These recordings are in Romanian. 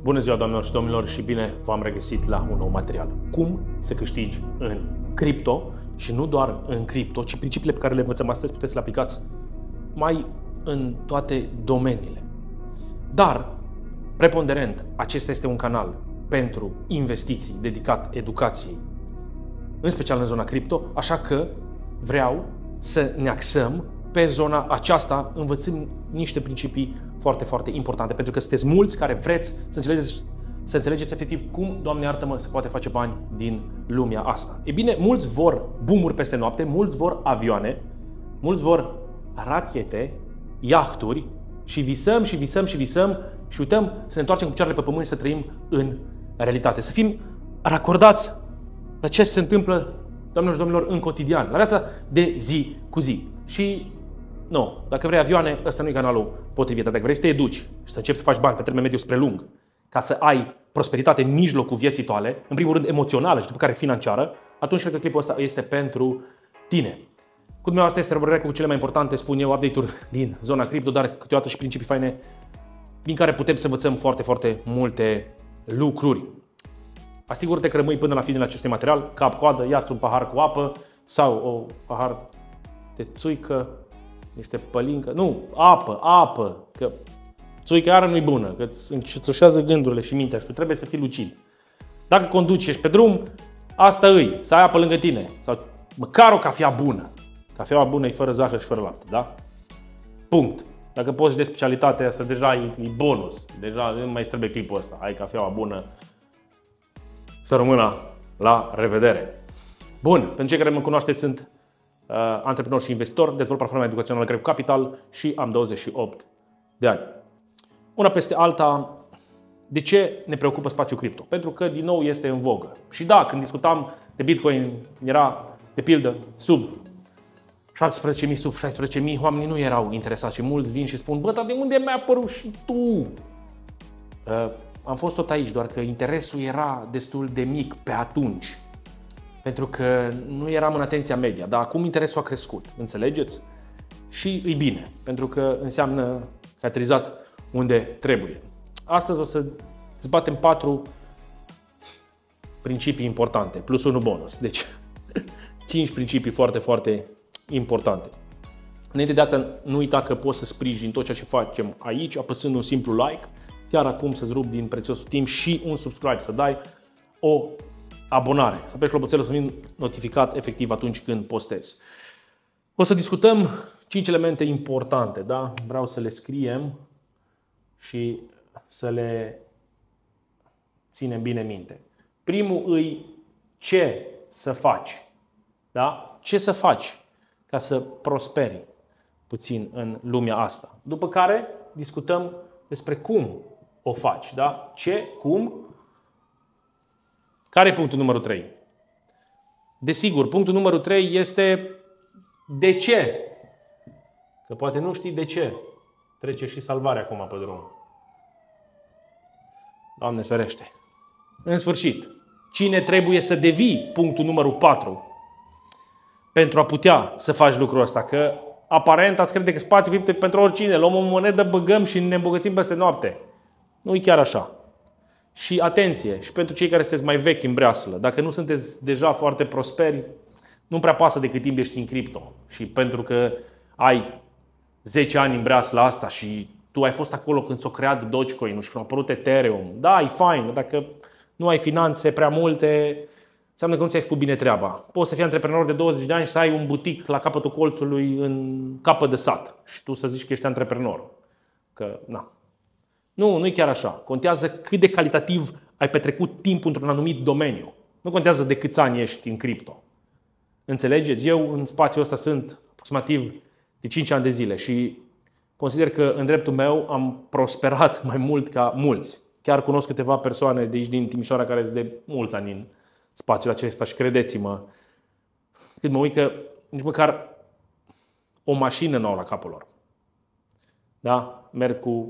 Bună ziua, doamnelor și domnilor, și bine v-am regăsit la un nou material. Cum să câștigi în cripto și nu doar în cripto, ci principiile pe care le învățăm astăzi puteți să le aplicați mai în toate domeniile. Dar, preponderent, acesta este un canal pentru investiții dedicat educației, în special în zona cripto, așa că vreau să ne axăm pe zona aceasta, învățând niște principii foarte, foarte importante, pentru că sunteți mulți care vreți să înțelegeți efectiv cum, Doamne iartă-mă, se poate face bani din lumea asta. E bine, mulți vor boom-uri peste noapte, mulți vor avioane, mulți vor rachete, iahturi și visăm și visăm și visăm și uităm să ne întoarcem cu picioarele pe pământ și să trăim în realitate. Să fim racordați la ce se întâmplă, doamnelor și domnilor, în cotidian, la viața de zi cu zi. Și nu, dacă vrei avioane, ăsta nu e canalul potrivit. Dacă vrei să te educi și să începi să faci bani pe termen mediu spre lung, ca să ai prosperitate în mijlocul vieții tale, în primul rând emoțională și după care financiară, atunci cred că clipul ăsta este pentru tine. Cu dumneavoastră este Robert Grecu cu cele mai importante, spun eu, update-uri din zona cripto, dar câteodată și principii faine din care putem să învățăm foarte, foarte multe lucruri. Asigură-te că rămâi până la finele acestui material, cap-coadă, ia-ți un pahar cu apă sau o pahar de țuică, niște pălincă, nu, apă, că țuică iară nu-i bună, că îți încețoșează gândurile și mintea și tu trebuie să fii lucid. Dacă conduci și ești pe drum, asta îi, să ai apă lângă tine sau măcar o cafea bună. Cafeaua bună e fără zahăr și fără lapte, da? Punct. Dacă poți de specialitatea asta, deja e bonus, deja nu mai trebuie clipul ăsta, ai cafeaua bună. Să rămână, la revedere! Bun, pentru cei care mă cunoașteți, sunt antreprenor și investitor, dezvolt platforma educațională Grecu Capital și am 28 de ani. Una peste alta, de ce ne preocupă spațiul cripto? Pentru că, din nou, este în vogă. Și da, când discutam de Bitcoin, era, de pildă, sub 17.000, sub 16.000, oamenii nu erau interesați și mulți vin și spun: bă, dar de unde mi-ai apărut și tu? Am fost tot aici, doar că interesul era destul de mic pe atunci. Pentru că nu eram în atenția media, dar acum interesul a crescut, înțelegeți? Și e bine, pentru că înseamnă că ai aterizat unde trebuie. Astăzi o să zbatem 4 principii importante, plus 1 bonus. Deci, 5 principii foarte, foarte importante. Înainte de asta, nu uita că poți să sprijini tot ceea ce facem aici, apăsând un simplu like, chiar acum să-ți rup din prețiosul timp, și un subscribe, să dai o abonare, să apeși clopoțelul să fii notificat efectiv atunci când postez. O să discutăm 5 elemente importante, da? Vreau să le scriem și să le ținem bine minte. Primul îi ce să faci, da? Ce să faci ca să prosperi puțin în lumea asta. După care discutăm despre cum o faci, da? Ce, cum. Care e punctul numărul 3? Desigur, punctul numărul 3 este de ce. Că poate nu știi de ce. Trece și salvarea acum pe drum. Doamne ferește. În sfârșit, cine trebuie să devii? Punctul numărul 4. Pentru a putea să faci lucrul ăsta. Că aparent ați crede că spațiul cripto pentru oricine. Luăm o monedă, băgăm și ne îmbogățim peste noapte. Nu e chiar așa. Și atenție, și pentru cei care sunteți mai vechi în breaslă, dacă nu sunteți deja foarte prosperi, nu prea pasă de cât timp ești în cripto. Și pentru că ai 10 ani în breasla asta și tu ai fost acolo când s-a creat Dogecoin și când a apărut Ethereum, da, e fain, dacă nu ai finanțe prea multe, înseamnă că nu ți-ai făcut bine treaba. Poți să fii antreprenor de 20 de ani și să ai un butic la capătul colțului în capăt de sat și tu să zici că ești antreprenor. Că, na. Nu e chiar așa. Contează cât de calitativ ai petrecut timp într-un anumit domeniu. Nu contează de câți ani ești în cripto. Înțelegeți? Eu în spațiul ăsta sunt aproximativ de 5 ani de zile și consider că în dreptul meu am prosperat mai mult ca mulți. Chiar cunosc câteva persoane de aici din Timișoara care sunt de mulți ani în spațiul acesta și credeți-mă, când mă uit că nici măcar o mașină nu au la capul lor. Da? Merg cu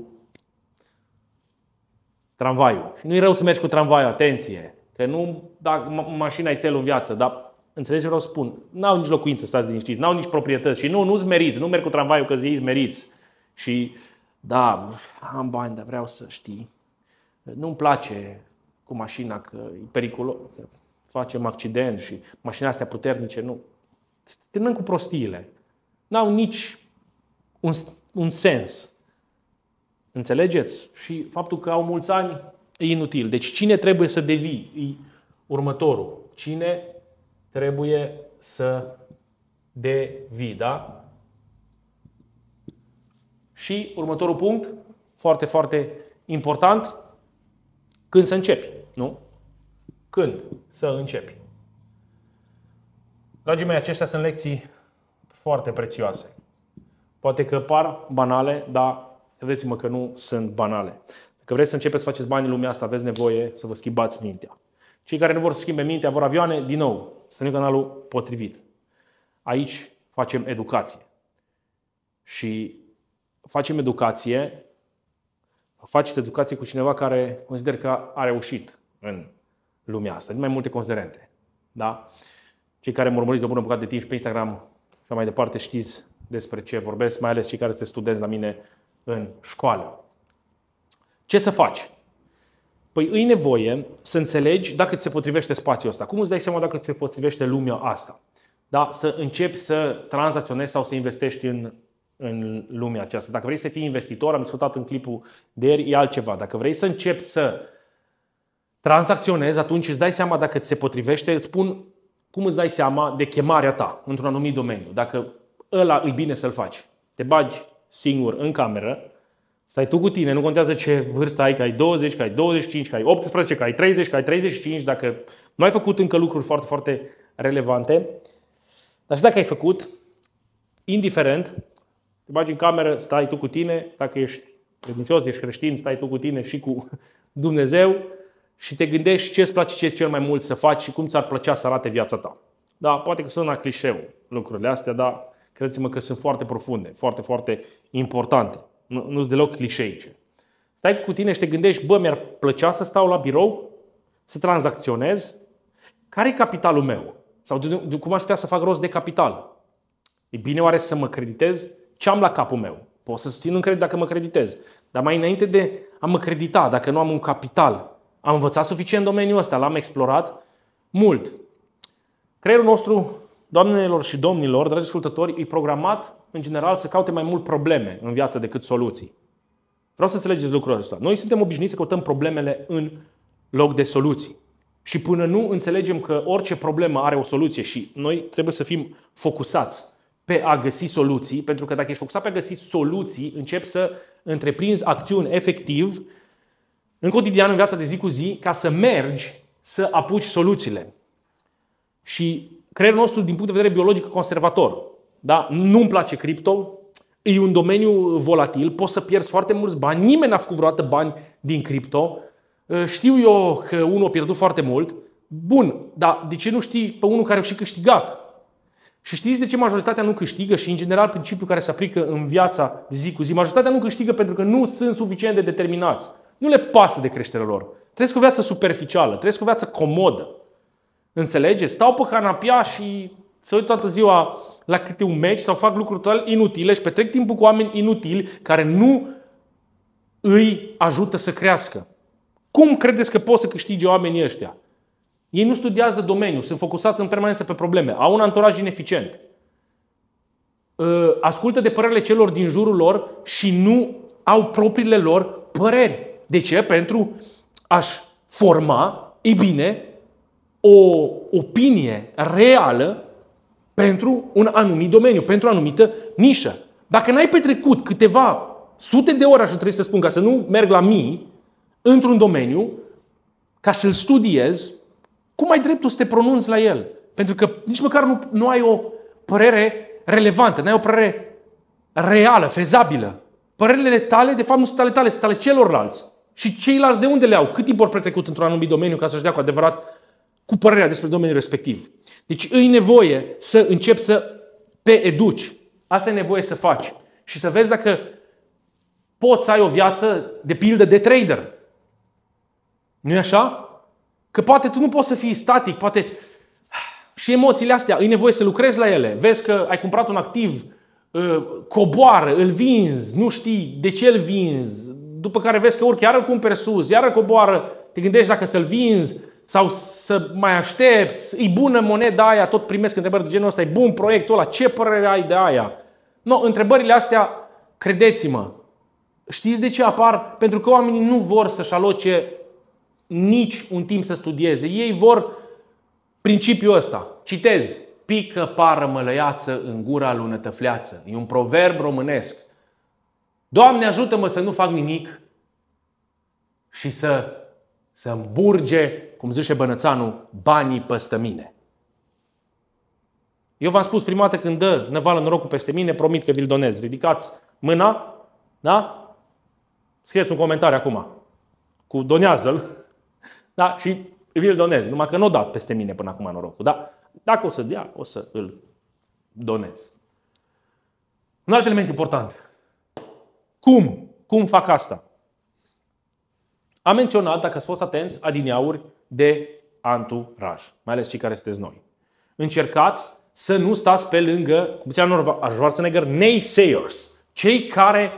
tramvaiul. Și nu e rău să mergi cu tramvaiul, atenție. Că nu, dacă mașina e țelul în viață, dar înțelegi ce vreau să spun? N-au nici locuință, stați liniștiți, n-au nici proprietăți și nu-s meriți, nu merg cu tramvaiul că zi meriți. Și da, am bani, dar vreau să știi. nu-mi place cu mașina că e periculos, că facem accident și mașinile astea puternice, nu. Terminăm cu prostiile. N-au nici un sens. Înțelegeți? Și faptul că au mulți ani e inutil. Deci cine trebuie să devii? E următorul. Cine trebuie să devii, da? Și următorul punct, foarte, foarte important, când să începi, nu? Când să începi. Dragii mei, acestea sunt lecții foarte prețioase. Poate că par banale, dar credeți-mă că nu sunt banale. Dacă vreți să începeți să faceți bani în lumea asta, aveți nevoie să vă schimbați mintea. Cei care nu vor să schimbe mintea, vor avioane, din nou, stănim canalul potrivit. Aici facem educație. Și facem educație, faceți educație cu cineva care consider că a reușit în lumea asta, din mai multe considerente. Da? Cei care mă urmăriți o bună bucată de timp și pe Instagram și mai departe știți despre ce vorbesc, mai ales cei care sunteți studenți la mine în școală. Ce să faci? Păi îi nevoie să înțelegi dacă ți se potrivește spațiul ăsta. Cum îți dai seama dacă ți se potrivește lumea asta? Da? Să începi să tranzacționezi sau să investești în lumea aceasta. Dacă vrei să fii investitor, am discutat în clipul de ieri, e altceva. Dacă vrei să începi să tranzacționezi, atunci îți dai seama dacă ți se potrivește. Îți spun cum îți dai seama de chemarea ta într-un anumit domeniu. Dacă ăla e bine să-l faci. Te bagi singur în cameră, stai tu cu tine, nu contează ce vârstă ai, că ai 20, că ai 25, că ai 18, că ai 30, că ai 35, dacă nu ai făcut încă lucruri foarte, foarte relevante, dar și dacă ai făcut, indiferent, te bagi în cameră, stai tu cu tine, dacă ești credincios, ești creștin, stai tu cu tine și cu Dumnezeu și te gândești ce îți place cel mai mult să faci și cum ți-ar plăcea să arate viața ta. Da, poate că sună clișeu lucrurile astea, dar credeți-mă că sunt foarte profunde, foarte, foarte importante. Nu sunt deloc clișeice. Stai cu tine și te gândești, bă, mi-ar plăcea să stau la birou, să tranzacționez, care e capitalul meu? Sau cum aș putea să fac rost de capital? E bine oare să mă creditez? Ce am la capul meu? Pot să susțin un credit dacă mă creditez. Dar mai înainte de a mă credita, dacă nu am un capital, am învățat suficient domeniul ăsta, l-am explorat mult. Creierul nostru, doamnelor și domnilor, dragi ascultători, e programat, în general, să caute mai mult probleme în viață decât soluții. Vreau să înțelegeți lucrul ăsta. Noi suntem obișnuiți să căutăm problemele în loc de soluții. Și până nu înțelegem că orice problemă are o soluție și noi trebuie să fim focusați pe a găsi soluții, pentru că dacă ești focusat pe a găsi soluții, începi să întreprinzi acțiuni efectiv în cotidian, în viața de zi cu zi, ca să mergi să apuci soluțiile. Și creierul nostru, din punct de vedere biologic, conservator. Da? Nu-mi place cripto, e un domeniu volatil, poți să pierzi foarte mulți bani, nimeni n-a făcut vreodată bani din cripto, știu eu că unul a pierdut foarte mult, bun, dar de ce nu știi pe unul care a și câștigat? Și știți de ce majoritatea nu câștigă și, în general, principiul care se aplică în viața de zi cu zi? Majoritatea nu câștigă pentru că nu sunt suficient de determinați. Nu le pasă de creșterea lor. Trăiesc o viață superficială, trăiesc o viață comodă. Înțelegeți? Stau pe canapea și se uită toată ziua la câte un meci sau fac lucruri total inutile și petrec timpul cu oameni inutili care nu îi ajută să crească. Cum credeți că pot să câștige oamenii ăștia? Ei nu studiază domeniul, sunt focusați în permanență pe probleme, au un anturaj ineficient. Ascultă de părerile celor din jurul lor și nu au propriile lor păreri. De ce? Pentru a-și forma, e bine, o opinie reală pentru un anumit domeniu, pentru o anumită nișă. Dacă n-ai petrecut câteva sute de ore, așa trebuie să spun, ca să nu merg la mii, într-un domeniu, ca să-l studiez, cum ai dreptul să te pronunți la el? Pentru că nici măcar nu ai o părere relevantă, nu ai o părere reală, fezabilă. Părerile tale, de fapt, nu sunt ale tale, sunt ale celorlalți. Și ceilalți de unde le au? Cât timp au petrecut într-un anumit domeniu ca să-și dea cu adevărat cu părerea despre domeniul respectiv? Deci îi nevoie să începi să te educi. Asta e nevoie să faci. Și să vezi dacă poți să ai o viață, de pildă, de trader. Nu-i așa? Că poate tu nu poți să fii static, poate și emoțiile astea, îi nevoie să lucrezi la ele. Vezi că ai cumpărat un activ, coboară, îl vinzi, nu știi de ce îl vinzi, după care vezi că urcă, iar îl cumperi sus, iar îl coboară, te gândești dacă să-l vinzi sau să mai aștepți, e bună moneda aia, tot primesc întrebări de genul ăsta, e bun proiectul ăla, ce părere ai de aia? No, întrebările astea, credeți-mă, știți de ce apar? Pentru că oamenii nu vor să-și aloce nici un timp să studieze. Ei vor principiul ăsta. Citez. Pică pară mălăiață în gura lui nătăfleață. E un proverb românesc. Doamne, ajută-mă să nu fac nimic și să îmburge, cum zice Bănățanu, banii peste mine. Eu v-am spus prima dată când dă năvală norocul peste mine, promit că vi-l donez. Ridicați mâna, da? Scrieți un comentariu acum. Cu donează-l. Da? Și vi-l donez. Numai că nu o dat peste mine până acum norocul. Da? Dacă o să dea, o să îl donez. Un alt element important. Cum? Cum fac asta? Am menționat, dacă ați fost atenți, adineauri de anturaj. Mai ales cei care sunteți noi. Încercați să nu stați pe lângă, cum zicea Arnold Schwarzenegger, naysayers. Cei care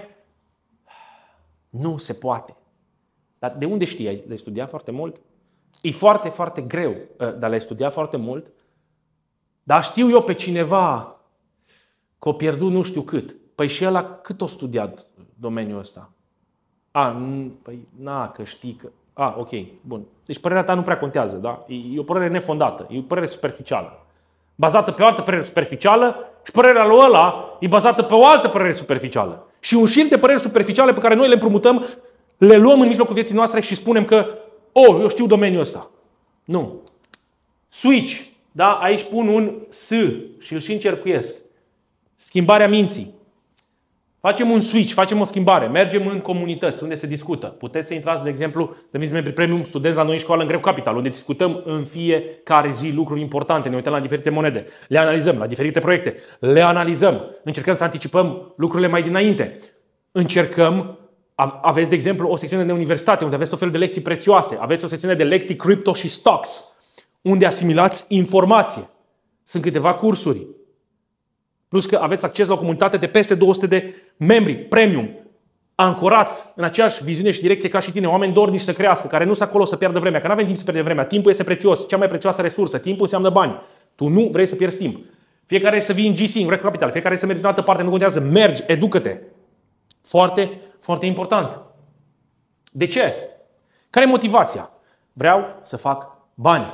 nu se poate. Dar de unde știi? Le-ai studiat foarte mult? E foarte, foarte greu, dar le-ai studiat foarte mult. Dar știu eu pe cineva că o pierdut nu știu cât. Păi și ăla cât o studiat domeniul ăsta? Păi că știi că... ok, bun. Deci părerea ta nu prea contează, da? E o părere nefondată, e o părere superficială. Bazată pe o altă părere superficială și părerea lui ăla e bazată pe o altă părere superficială. Și un șir de păreri superficiale pe care noi le împrumutăm, le luăm în mijlocul vieții noastre și spunem că eu știu domeniul ăsta. Nu. Switch. Da? Aici pun un S și îl și încercuiesc. Schimbarea minții. Facem un switch, facem o schimbare. Mergem în comunități unde se discută. Puteți să intrați, de exemplu, să fiți membri premium studenți la noi în școală în Grec Capital, unde discutăm în fiecare zi lucruri importante. Ne uităm la diferite monede. Le analizăm, la diferite proiecte. Le analizăm. Încercăm să anticipăm lucrurile mai dinainte. Aveți, de exemplu, o secțiune de universitate unde aveți tot felul de lecții prețioase. Aveți o secțiune de lecții crypto și stocks, unde asimilați informație. Sunt câteva cursuri. Plus că aveți acces la o comunitate de peste 200 de membri premium, ancorați în aceeași viziune și direcție ca și tine, oameni dornici să crească, care nu sunt acolo să pierdă vremea, că nu avem timp să pierdem vremea. Timpul este prețios, cea mai prețioasă resursă. Timpul înseamnă bani. Tu nu vrei să pierzi timp. Fiecare să vii în GC, în Grec Capital, fiecare să mergi în altă parte, nu contează. Mergi, educă-te. Foarte, foarte important. De ce? Care e motivația? Vreau să fac bani.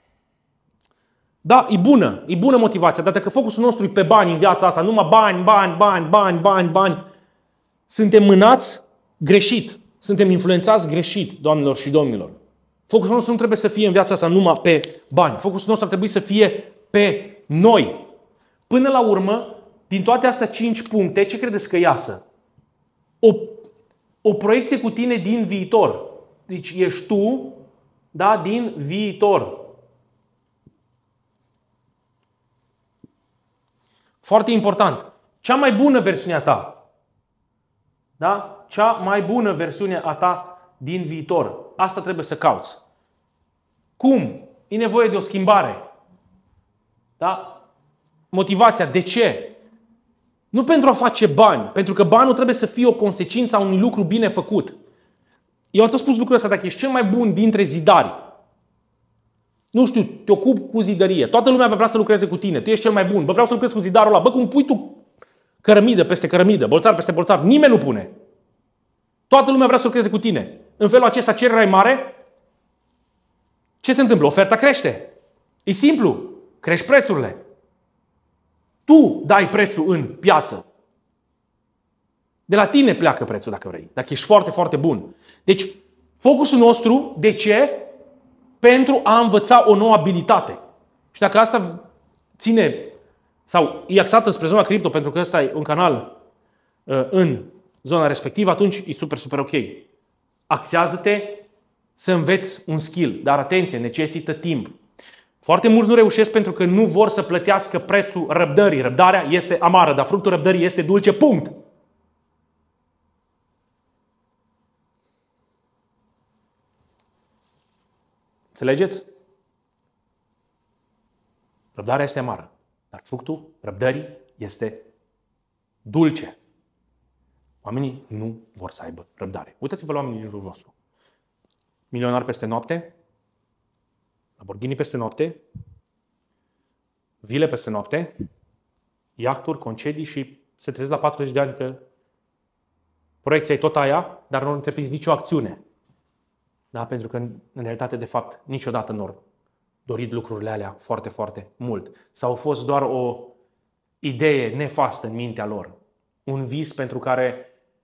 Da, e bună motivația, dar dacă focusul nostru e pe bani în viața asta, numai bani, suntem mânați greșit. Suntem influențați greșit, doamnelor și domnilor. Focusul nostru nu trebuie să fie în viața asta numai pe bani. Focusul nostru ar trebui să fie pe noi. Până la urmă, din toate astea 5 puncte, ce credeți că iasă? O proiecție cu tine din viitor. Deci ești tu, da, din viitor. Foarte important. Cea mai bună versiune a ta. Da? Cea mai bună versiune a ta din viitor. Asta trebuie să cauți. Cum? E nevoie de o schimbare. Da? Motivația. De ce? Nu pentru a face bani. Pentru că banul trebuie să fie o consecință a unui lucru bine făcut. Eu am tot spus lucrul ăsta. Dacă ești cel mai bun dintre zidari, nu știu, te ocupi cu zidărie. Toată lumea vrea să lucreze cu tine. Tu ești cel mai bun. Vreau să lucrez cu zidarul ăla. Cum pui tu cărămidă peste cărămidă, bolțar peste bolțar? Nimeni nu pune. Toată lumea vrea să lucreze cu tine. În felul acesta cererea e mare. Ce se întâmplă? Oferta crește. E simplu. Crești prețurile. Tu dai prețul în piață. De la tine pleacă prețul, dacă vrei. Dacă ești foarte, foarte bun. Deci, focusul nostru, de ce? Pentru a învăța o nouă abilitate. Și dacă asta ține sau e axată spre zona cripto, pentru că ăsta e un canal în zona respectivă, atunci e super, super ok. Axează-te să înveți un skill. Dar atenție, necesită timp. Foarte mulți nu reușesc pentru că nu vor să plătească prețul răbdării. Răbdarea este amară, dar fructul răbdării este dulce. Punct. Înțelegeți? Răbdarea este amară, dar fructul răbdării este dulce. Oamenii nu vor să aibă răbdare. Uitați-vă la oamenii din jurul vostru. Milionari peste noapte, Lamborghini peste noapte, vile peste noapte, iahturi, concedii și se trezesc la 40 de ani că proiecția e tot aia, dar nu au întreprins nicio acțiune. Da? Pentru că, în realitate, de fapt, niciodată nu au dorit lucrurile alea foarte, foarte mult. Sau au fost doar o idee nefastă în mintea lor. Un vis pentru care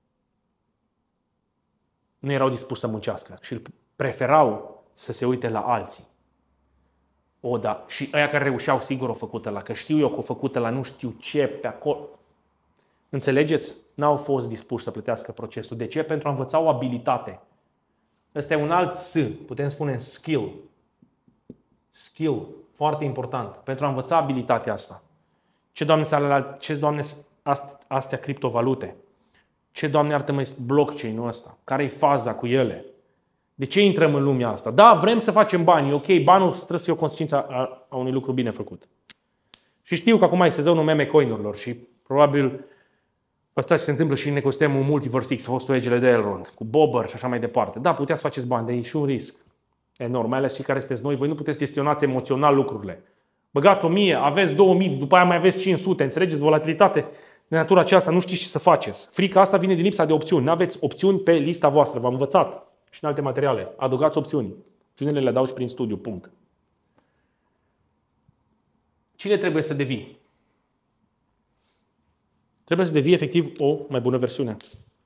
nu erau dispuși să muncească și preferau să se uite la alții. O, da. Și aia care reușeau, sigur, o făcută la că știu eu că o făcută la nu știu ce pe acolo. Înțelegeți? N-au fost dispuși să plătească procesul. De ce? Pentru a învăța o abilitate. Ăsta e un alt S, putem spune skill. Skill, foarte important. Pentru a învăța abilitatea asta. Ce, Doamne, astea criptovalute? Ce, Doamne, iartă mai blockchain-ul ăsta? Care-i faza cu ele? De ce intrăm în lumea asta? Da, vrem să facem bani. Ok, banul trebuie să fie o consecință a unui lucru bine făcut. Și știu că acum e sezonul meme coin-urilor și probabil asta se întâmplă și în ecosistemul Multiverse X, fostul egele de Elrond, cu Bobber și așa mai departe. Da, puteți să faceți bani, dar e și un risc enorm, mai ales cei care sunteți noi. Voi nu puteți gestionați emoțional lucrurile. Băgați 1000, aveți 2000, după aia mai aveți 500, înțelegeți? Volatilitate de natura aceasta, nu știți ce să faceți. Frica asta vine din lipsa de opțiuni. Nu aveți opțiuni pe lista voastră, v-am învățat. Și în alte materiale. Adăugați opțiuni. Opțiunile le dau și prin studiu, punct. Cine trebuie să devii? Trebuie să devii efectiv o mai bună versiune.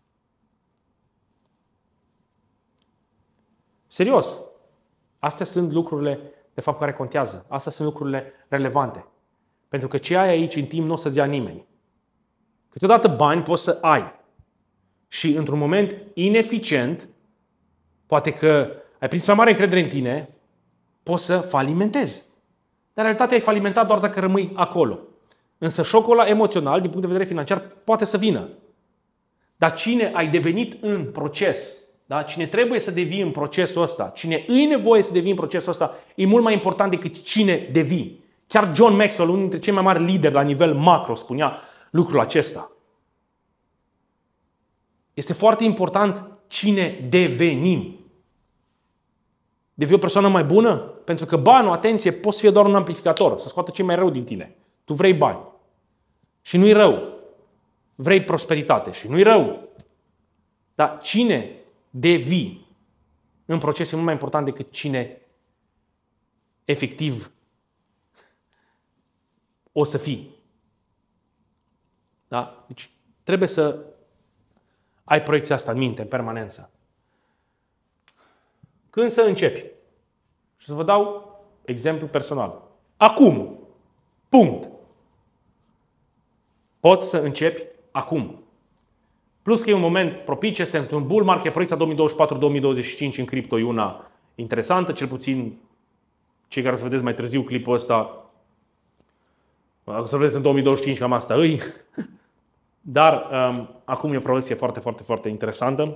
Serios. Astea sunt lucrurile, de fapt, care contează. Astea sunt lucrurile relevante. Pentru că ce ai aici în timp nu o să-ți ia nimeni. Câteodată bani poți să ai. Și într-un moment ineficient, poate că ai prins prea mare încredere în tine, poți să falimentezi. Dar în realitate ai falimentat doar dacă rămâi acolo. Însă șocul ăla emoțional, din punct de vedere financiar, poate să vină. Dar cine ai devenit în proces, da? Cine trebuie să devii în procesul ăsta, cine îi nevoie să devii în procesul ăsta, e mult mai important decât cine devii. Chiar John Maxwell, unul dintre cei mai mari lideri la nivel macro, spunea lucrul acesta. Este foarte important cine devenim. Devii o persoană mai bună? Pentru că banul, atenție, poate să fie doar un amplificator, să scoată ce mai rău din tine. Tu vrei bani. Și nu-i rău. Vrei prosperitate și nu-i rău. Dar cine devii în proces e mult mai important decât cine efectiv o să fii. Da? Deci trebuie să ai proiecția asta în minte, în permanență. Când să începi? Și să vă dau exemplu personal. Acum. Punct. Poți să începi acum. Plus că e un moment propice, este într-un bull market, proiecția 2024-2025 în cripto e una interesantă, cel puțin cei care o să vedeți mai târziu clipul ăsta, o să vedeți în 2025 cam asta îi. Dar acum e o proiecție foarte, foarte, foarte interesantă.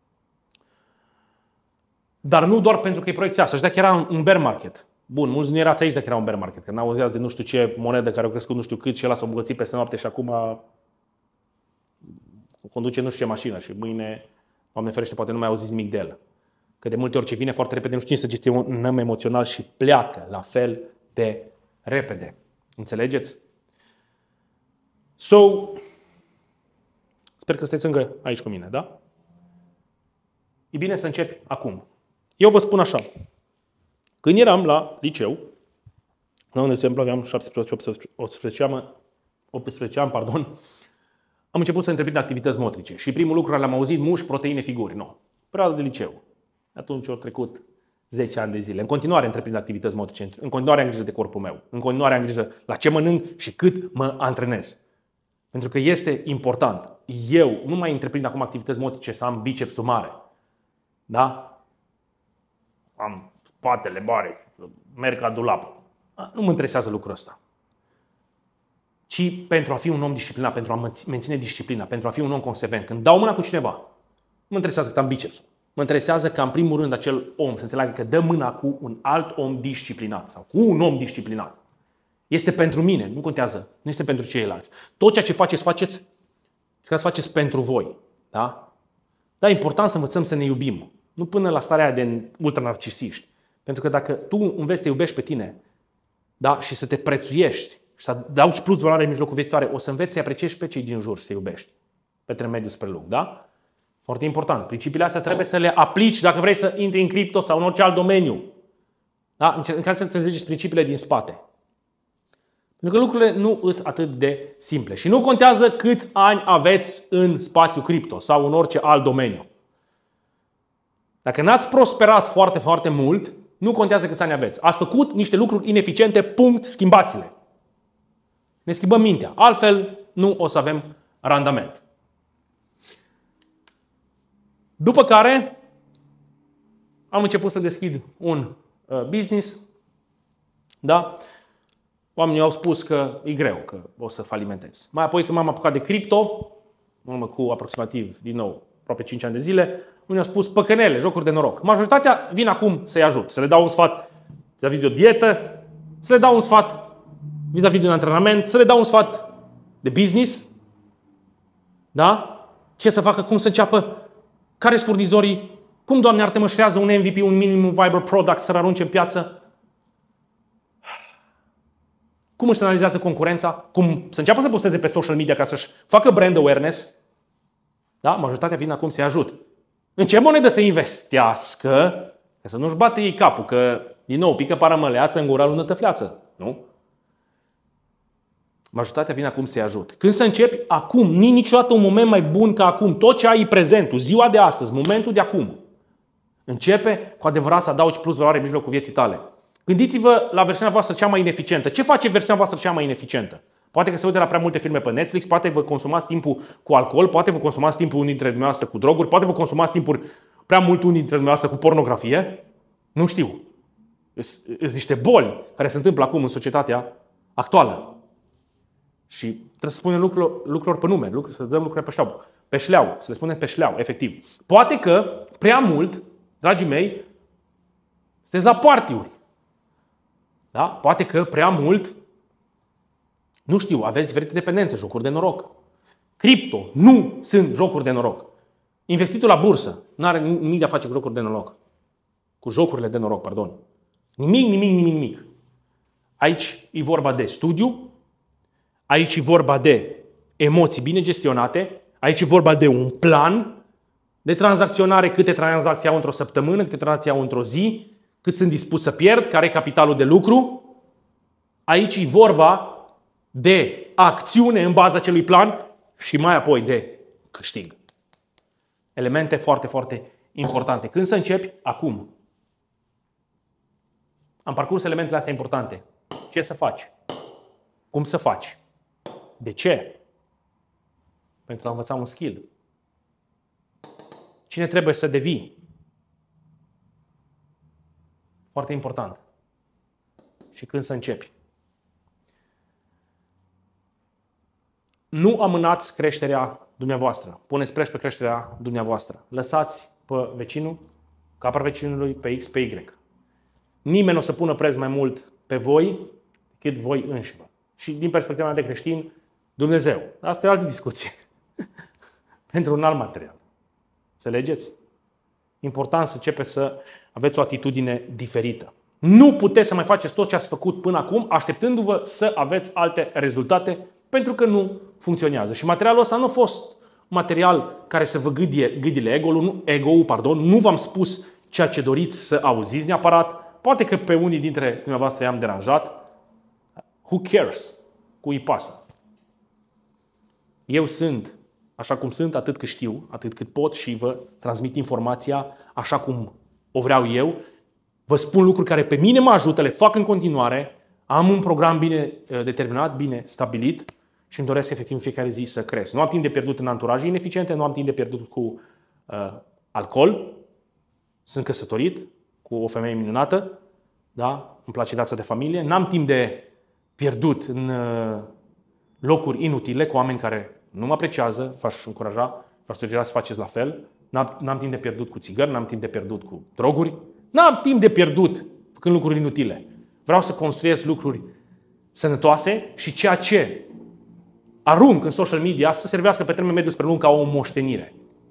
Dar nu doar pentru că e proiecția asta. Și dacă era un bear market. Bun, mulți nu erați aici dacă era un bear market. Că n-auzeați de nu știu ce monedă care au crescut nu știu cât și ăla s-a îmbogățit peste noapte și acum conduce nu știu ce mașină și mâine, Doamne ferește, poate nu mai auziți nimic de el. Că de multe ori ce vine foarte repede nu știm să gestionăm emoțional și pleacă la fel de repede. Înțelegeți? Sper că sunteți încă aici cu mine, da? E bine să începi acum. Eu vă spun așa. Când eram la liceu, la un exemplu aveam 18 ani, am început să întreprind activități motrice. Și primul lucru care l-am auzit, mușchi, proteine, figuri. Nu. Perioada de liceu. Atunci au trecut 10 ani de zile. În continuare întreprind activități motrice. În continuare am grijă de corpul meu. În continuare am grijă la ce mănânc și cât mă antrenez. Pentru că este important. Eu nu mai întreprind acum activități motrice să am bicepsul mare. Da? Am spatele mare, merg ca dulap. Nu mă interesează lucrul ăsta. Ci pentru a fi un om disciplinat, pentru a menține disciplina, pentru a fi un om consecvent. Când dau mâna cu cineva, nu mă interesează că am bicepsul. Mă interesează că, în primul rând, acel om să înțeleagă că dă mâna cu un alt om disciplinat sau cu un om disciplinat. Este pentru mine, nu contează. Nu este pentru ceilalți. Tot ceea ce faceți, să faceți pentru voi. Da? Da, e important să învățăm să ne iubim. Nu până la starea de ultranarcisiști. Pentru că dacă tu înveți să te iubești pe tine, da, și să te prețuiești și să adaugi plus valoare în mijlocul vieții tale, o să înveți să-i apreciezi pe cei din jur, să iubești. Pe termen mediu spre lung, da? Foarte important. Principiile astea trebuie să le aplici dacă vrei să intri în cripto sau în orice alt domeniu. Da? Încercați să înțelegeți principiile din spate. Pentru că lucrurile nu sunt atât de simple. Și nu contează câți ani aveți în spațiu cripto sau în orice alt domeniu. Dacă n-ați prosperat foarte, foarte mult, nu contează câți ani aveți. Ați făcut niște lucruri ineficiente, punct, schimbați-le. Ne schimbăm mintea. Altfel, nu o să avem randament. După care, am început să deschid un business. Da? Oamenii au spus că e greu, că o să falimentez. Mai apoi, când m-am apucat de cripto, în urmă cu aproximativ, din nou, aproape 5 ani de zile, unii au spus păcănele, jocuri de noroc. Majoritatea vin acum să-i ajut, să le dau un sfat vis-a-vis de o dietă, să le dau un sfat vis-a-vis de un antrenament, să le dau un sfat de business. Da? Ce să facă, cum să înceapă, care sunt furnizorii, cum, Doamne iartă-mă, își creează un MVP, un minimum viable product să-l arunce în piață, cum își analizează concurența, cum să înceapă să posteze pe social media ca să-și facă brand awareness. Da? Majoritatea vin acum să-i ajut. În ce monedă să investească? Ca să nu-și bate ei capul, că, din nou, pică paramăleață în gura lună tăfleață. Nu? Majoritatea vin acum să-i ajut. Când să începi? Acum. Niciodată un moment mai bun ca acum. Tot ce ai prezentul, ziua de astăzi, momentul de acum. Începe cu adevărat să adaugi plus valoare în mijlocul vieții tale. Gândiți-vă la versiunea voastră cea mai ineficientă. Ce face versiunea voastră cea mai ineficientă? Poate că se uită la prea multe filme pe Netflix, poate vă consumați timpul cu alcool, poate vă consumați timpul unii dintre dumneavoastră cu droguri, poate vă consumați timpul prea mult unii dintre dumneavoastră cu pornografie. Nu știu. Sunt niște boli care se întâmplă acum în societatea actuală. Și trebuie să spunem lucruri pe nume, să dăm lucrurile pe șleau, să le spunem pe șleau, efectiv. Poate că prea mult, dragii mei, sunteți la party-uri. Da? Poate că prea mult, nu știu, aveți diferite dependențe, jocuri de noroc. Cripto nu sunt jocuri de noroc. Investitul la bursă nu are nimic de a face cu jocuri de noroc. Cu jocurile de noroc, pardon. Nimic. Aici e vorba de studiu, aici e vorba de emoții bine gestionate, aici e vorba de un plan de tranzacționare, câte tranzacții au într-o săptămână, câte tranzacții au într-o zi, cât sunt dispus să pierd, care e capitalul de lucru. Aici e vorba de acțiune în baza acelui plan și mai apoi de câștig. Elemente foarte, foarte importante. Când să începi? Acum. Am parcurs elementele astea importante. Ce să faci? Cum să faci? De ce? Pentru a învăța un skill. Cine trebuie să devii? Foarte important. Și când să începi? Nu amânați creșterea dumneavoastră. Puneți preț pe creșterea dumneavoastră. Lăsați pe vecinul, capra vecinului, pe X, pe Y. Nimeni nu o să pună preț mai mult pe voi decât voi înșivă. Și din perspectiva mea de creștin, Dumnezeu. Asta e o altă discuție. Pentru un alt material. Înțelegeți? Important să începeți să aveți o atitudine diferită. Nu puteți să mai faceți tot ce ați făcut până acum, așteptându-vă să aveți alte rezultate, pentru că nu funcționează. Și materialul ăsta nu a fost material care să vă gâdile ego-ul. Nu v-am spus ceea ce doriți să auziți neapărat. Poate că pe unii dintre dumneavoastră i-am deranjat. Who cares? Cui pasă? Eu sunt așa cum sunt, atât cât știu, atât cât pot și vă transmit informația așa cum o vreau eu. Vă spun lucruri care pe mine mă ajută, le fac în continuare. Am un program bine determinat, bine stabilit și îmi doresc efectiv în fiecare zi să cresc. Nu am timp de pierdut în anturaje ineficiente, nu am timp de pierdut cu alcool. Sunt căsătorit cu o femeie minunată, da? Îmi place viața de familie. N-am timp de pierdut în locuri inutile cu oameni care nu mă apreciază, v-aș încuraja, v-aș sugera să faceți la fel. N-am timp de pierdut cu țigări, n-am timp de pierdut cu droguri, n-am timp de pierdut făcând lucruri inutile. Vreau să construiesc lucruri sănătoase și ceea ce arunc în social media să servească pe termen mediu spre lung ca o moștenire.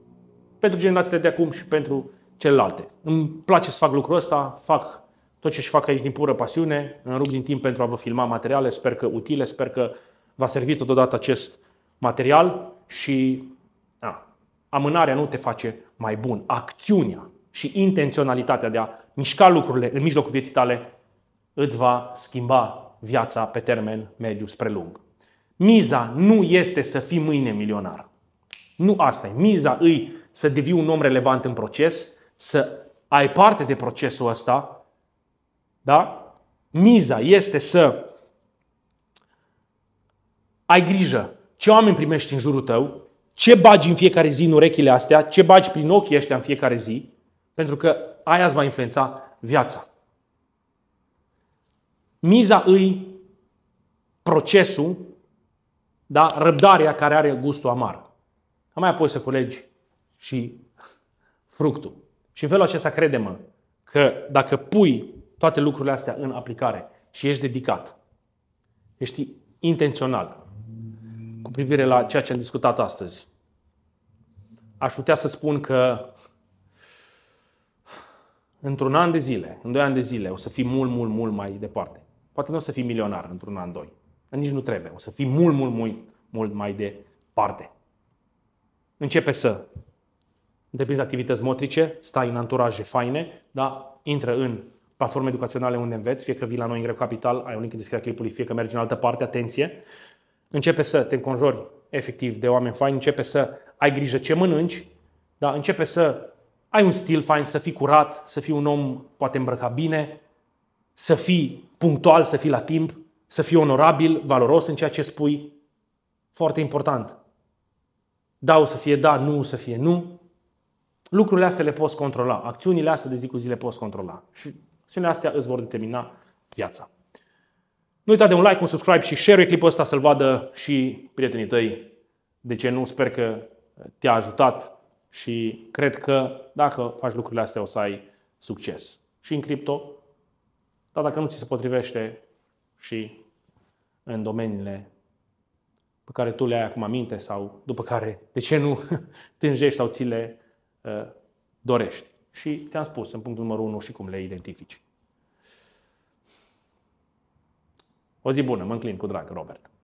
pentru generațiile de acum și pentru celelalte. Îmi place să fac lucrul ăsta, fac tot ce-și fac aici din pură pasiune, îmi rup din timp pentru a vă filma materiale, sper că utile, sper că v-a servit totodată acest material și amânarea nu te face mai bun. Acțiunea și intenționalitatea de a mișca lucrurile în mijlocul vieții tale îți va schimba viața pe termen mediu spre lung. Miza nu este să fii mâine milionar. Nu asta e. Miza îi să devii un om relevant în proces, să ai parte de procesul ăsta. Da? Miza este să ai grijă ce oameni primești în jurul tău, ce bagi în fiecare zi în urechile astea, ce bagi prin ochii ăștia în fiecare zi, pentru că aia îți va influența viața. Miza îi procesul, da? Răbdarea care are gustul amar. Mai apoi să culegi și fructul. Și în felul acesta crede-mă că dacă pui toate lucrurile astea în aplicare și ești dedicat, ești intențional cu privire la ceea ce am discutat astăzi, aș putea să spun că într-un an de zile, în 2 ani de zile, o să fii mult mai departe. Poate nu o să fii milionar într-un an, 2. Dar nici nu trebuie. O să fii mult mai departe. Începe să întreprinzi activități motrice, stai în anturaje faine, da? Intră în platforme educaționale unde înveți, fie că vii la noi în Greu Capital, ai un link în descrierea clipului, fie că mergi în altă parte, atenție. Începe să te înconjori efectiv de oameni faini, începe să ai grijă ce mănânci, da? Începe să ai un stil fain, să fii curat, să fii un om poate îmbrăcat bine, să fii punctual, să fii la timp, să fii onorabil, valoros în ceea ce spui. Foarte important. Da o să fie da, nu o să fie nu. Lucrurile astea le poți controla. Acțiunile astea de zi cu zi le poți controla. Și acțiunile astea îți vor determina viața. Nu uita de un like, un subscribe și share clipul ăsta să-l vadă și prietenii tăi. De ce nu? Sper că te-a ajutat și cred că dacă faci lucrurile astea o să ai succes. Și în cripto, dar dacă nu ți se potrivește și în domeniile pe care tu le ai acum aminte sau după care, de ce nu, tânjești sau ți le dorești. Și te-am spus în punctul numărul 1 și cum le identifici. O zi bună, mă înclin cu drag, Robert.